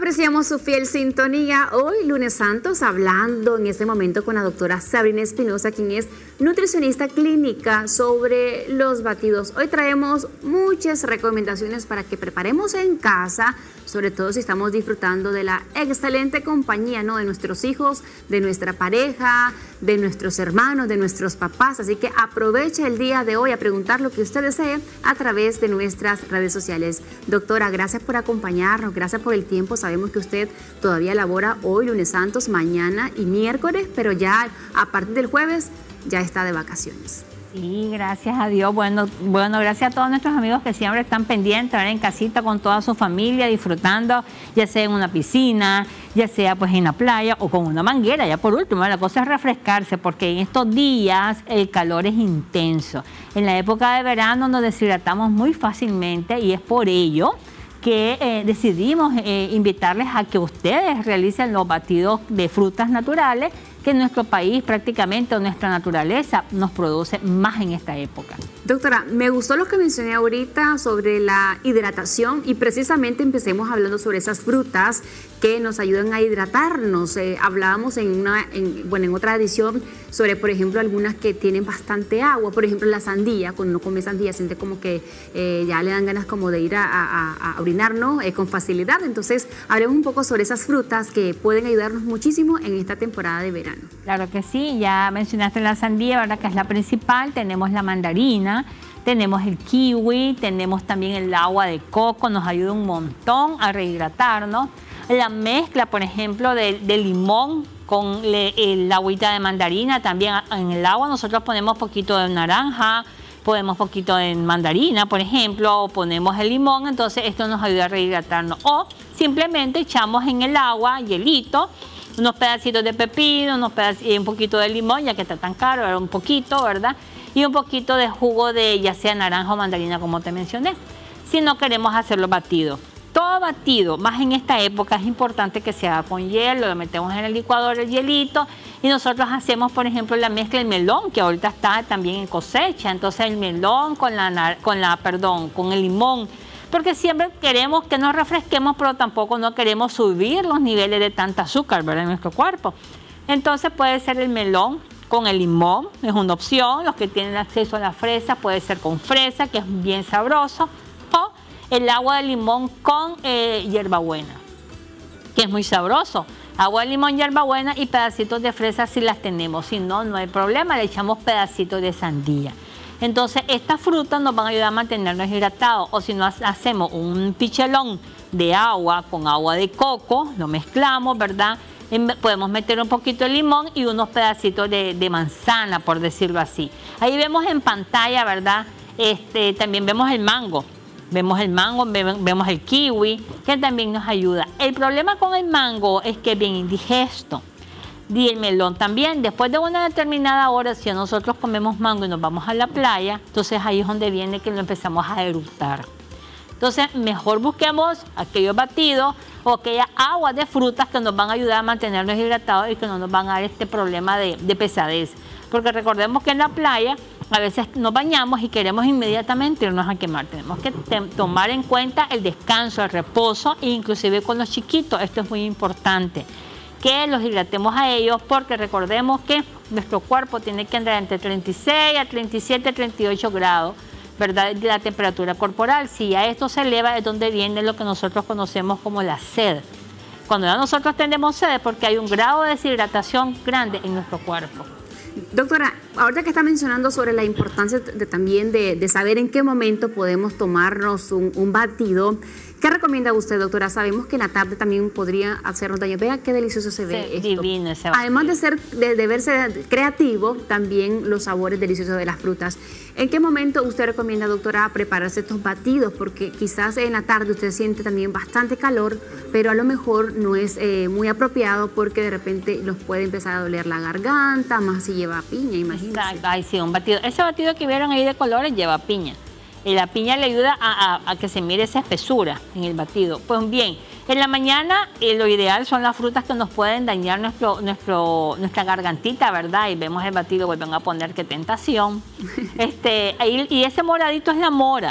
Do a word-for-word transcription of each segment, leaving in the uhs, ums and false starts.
Apreciamos su fiel sintonía. Hoy, lunes santos, hablando en este momento con la doctora Sabrina Espinosa, quien es nutricionista clínica, sobre los batidos. Hoy traemos muchas recomendaciones para que preparemos en casa, sobre todo si estamos disfrutando de la excelente compañía, ¿no?, de nuestros hijos, de nuestra pareja, de nuestros hermanos, de nuestros papás. Así que aproveche el día de hoy a preguntar lo que usted desee a través de nuestras redes sociales. Doctora, gracias por acompañarnos, gracias por el tiempo. Sabemos que usted todavía labora hoy, lunes santos, mañana y miércoles, pero ya a partir del jueves ya está de vacaciones. Sí, gracias a Dios. Bueno, bueno, gracias a todos nuestros amigos que siempre están pendientes, ahora en casita con toda su familia, disfrutando, ya sea en una piscina, ya sea pues en la playa o con una manguera. Ya por último, la cosa es refrescarse, porque en estos días el calor es intenso. En la época de verano nos deshidratamos muy fácilmente y es por ello que eh, decidimos eh, invitarles a que ustedes realicen los batidos de frutas naturales que en nuestro país prácticamente, nuestra naturaleza nos produce más en esta época. Doctora, me gustó lo que mencioné ahorita sobre la hidratación y precisamente empecemos hablando sobre esas frutas que nos ayudan a hidratarnos. Eh, hablábamos en, una, en, bueno, en otra edición sobre, por ejemplo, algunas que tienen bastante agua. Por ejemplo, la sandía, cuando uno come sandía siente como que eh, ya le dan ganas como de ir a, a, a orinar, ¿no?, eh, con facilidad. Entonces, hablemos un poco sobre esas frutas que pueden ayudarnos muchísimo en esta temporada de verano. Claro que sí, ya mencionaste la sandía, ¿verdad?, que es la principal. Tenemos la mandarina, tenemos el kiwi, tenemos también el agua de coco, nos ayuda un montón a rehidratarnos. La mezcla, por ejemplo, de, de limón con le, el agüita de mandarina, también en el agua nosotros ponemos poquito de naranja, ponemos poquito de mandarina, por ejemplo, o ponemos el limón, entonces esto nos ayuda a rehidratarnos. O simplemente echamos en el agua hielito, unos pedacitos de pepino, unos pedacitos, y un poquito de limón, ya que está tan caro, ¿verdad?, un poquito, ¿verdad? Y un poquito de jugo de ya sea naranja o mandarina, como te mencioné, si no queremos hacerlo batido. Todo batido, más en esta época, es importante que se haga con hielo, lo metemos en el licuador, el hielito, y nosotros hacemos, por ejemplo, la mezcla del melón, que ahorita está también en cosecha. Entonces el melón con la, con la, perdón, con el limón, porque siempre queremos que nos refresquemos, pero tampoco no queremos subir los niveles de tanta azúcar, ¿verdad?, en nuestro cuerpo. Entonces puede ser el melón con el limón, es una opción. Los que tienen acceso a la fresa, puede ser con fresa, que es bien sabroso, o el agua de limón con eh, hierbabuena, que es muy sabroso. Agua de limón, hierbabuena y pedacitos de fresa si las tenemos. Si no, no hay problema, le echamos pedacitos de sandía. Entonces, estas frutas nos van a ayudar a mantenernos hidratados. O si no, hacemos un pichelón de agua con agua de coco, lo mezclamos, ¿verdad? Podemos meter un poquito de limón y unos pedacitos de, de manzana, por decirlo así. Ahí vemos en pantalla, ¿verdad? Este, también vemos el mango. Vemos el mango, vemos el kiwi, que también nos ayuda. El problema con el mango es que es bien indigesto. Y el melón también. Después de una determinada hora, si nosotros comemos mango y nos vamos a la playa, entonces ahí es donde viene que lo empezamos a eructar. Entonces, mejor busquemos aquellos batidos o aquellas aguas de frutas que nos van a ayudar a mantenernos hidratados y que no nos van a dar este problema de, de pesadez. Porque recordemos que en la playa a veces nos bañamos y queremos inmediatamente irnos a quemar. Tenemos que tomar en cuenta el descanso, el reposo, e inclusive con los chiquitos. Esto es muy importante, que los hidratemos a ellos, porque recordemos que nuestro cuerpo tiene que andar entre treinta y seis a treinta y siete, treinta y ocho grados, ¿verdad?, de la temperatura corporal. Si ya esto se eleva, es donde viene lo que nosotros conocemos como la sed. Cuando ya nosotros tenemos sed es porque hay un grado de deshidratación grande en nuestro cuerpo. Doctora, ahorita que está mencionando sobre la importancia de, también de, de saber en qué momento podemos tomarnos un, un batido, ¿qué recomienda usted, doctora? Sabemos que en la tarde también podría hacernos daño. Vea qué delicioso se ve esto. Divino ese batido. Además de, ser, de, de verse creativo, también los sabores deliciosos de las frutas. ¿En qué momento usted recomienda, doctora, prepararse estos batidos? Porque quizás en la tarde usted siente también bastante calor, pero a lo mejor no es eh, muy apropiado, porque de repente nos puede empezar a doler la garganta, más si lleva piña, imagínense. Exacto. Ay, sí, un batido. Ese batido que vieron ahí de colores lleva piña. Y la piña le ayuda a, a, a que se mire esa espesura en el batido. Pues bien, en la mañana eh, lo ideal son las frutas que nos pueden dañar nuestro, nuestro, nuestra gargantita, ¿verdad? Y vemos el batido, vuelven a poner qué tentación. este, ahí, y ese moradito es la mora.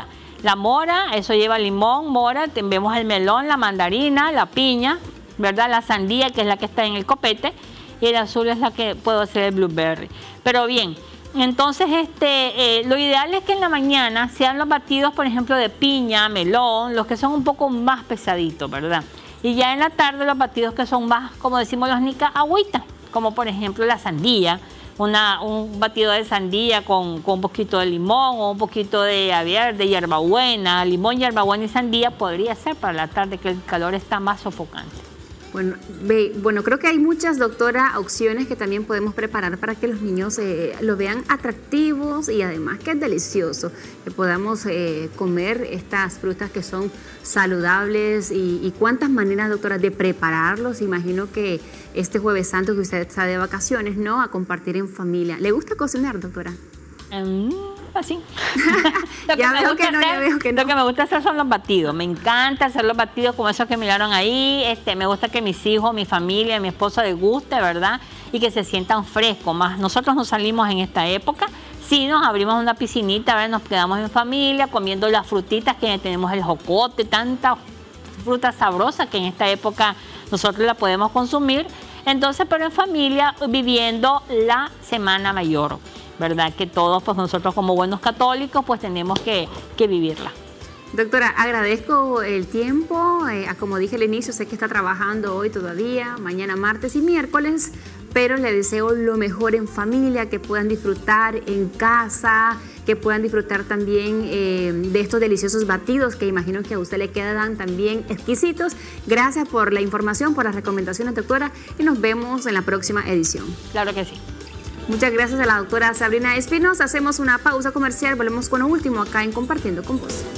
La mora, eso lleva limón, mora, vemos el melón, la mandarina, la piña, ¿verdad? La sandía, que es la que está en el copete, y el azul es la que puedo hacer el blueberry. Pero bien, entonces este, eh, lo ideal es que en la mañana sean los batidos, por ejemplo, de piña, melón, los que son un poco más pesaditos, ¿verdad? Y ya en la tarde los batidos que son más, como decimos los nicas, agüita, como por ejemplo la sandía, una, un batido de sandía con, con un poquito de limón o un poquito de verde, hierbabuena, limón, hierbabuena y sandía podría ser para la tarde, que el calor está más sofocante. Bueno, ve, bueno, creo que hay muchas, doctora, opciones que también podemos preparar para que los niños eh, lo vean atractivos y además que es delicioso, que podamos eh, comer estas frutas que son saludables y, y cuántas maneras, doctora, de prepararlos. Imagino que este Jueves Santo que usted está de vacaciones, ¿no? A compartir en familia. ¿Le gusta cocinar, doctora? Um, así. ya veo que no, ya veo que no. Lo que me gusta hacer son los batidos. Me encanta hacer los batidos como esos que miraron ahí. Este, me gusta que mis hijos, mi familia, mi esposo les guste, ¿verdad? Y que se sientan frescos. Más nosotros nos salimos en esta época. Sí, nos abrimos una piscinita, ¿verdad? Nos quedamos en familia comiendo las frutitas que tenemos, el jocote, tanta fruta sabrosa que en esta época nosotros la podemos consumir. Entonces, pero en familia, viviendo la Semana Mayor, ¿verdad? Que todos, pues nosotros como buenos católicos, pues tenemos que, que vivirla. Doctora, agradezco el tiempo, eh, como dije al inicio, sé que está trabajando hoy todavía, mañana martes y miércoles, pero le deseo lo mejor en familia, que puedan disfrutar en casa, que puedan disfrutar también eh, de estos deliciosos batidos que imagino que a usted le quedan también exquisitos. Gracias por la información, por las recomendaciones, doctora, y nos vemos en la próxima edición. Claro que sí. Muchas gracias a la doctora Sabrina Espinosa. Hacemos una pausa comercial, volvemos con lo último acá en Compartiendo con Vos.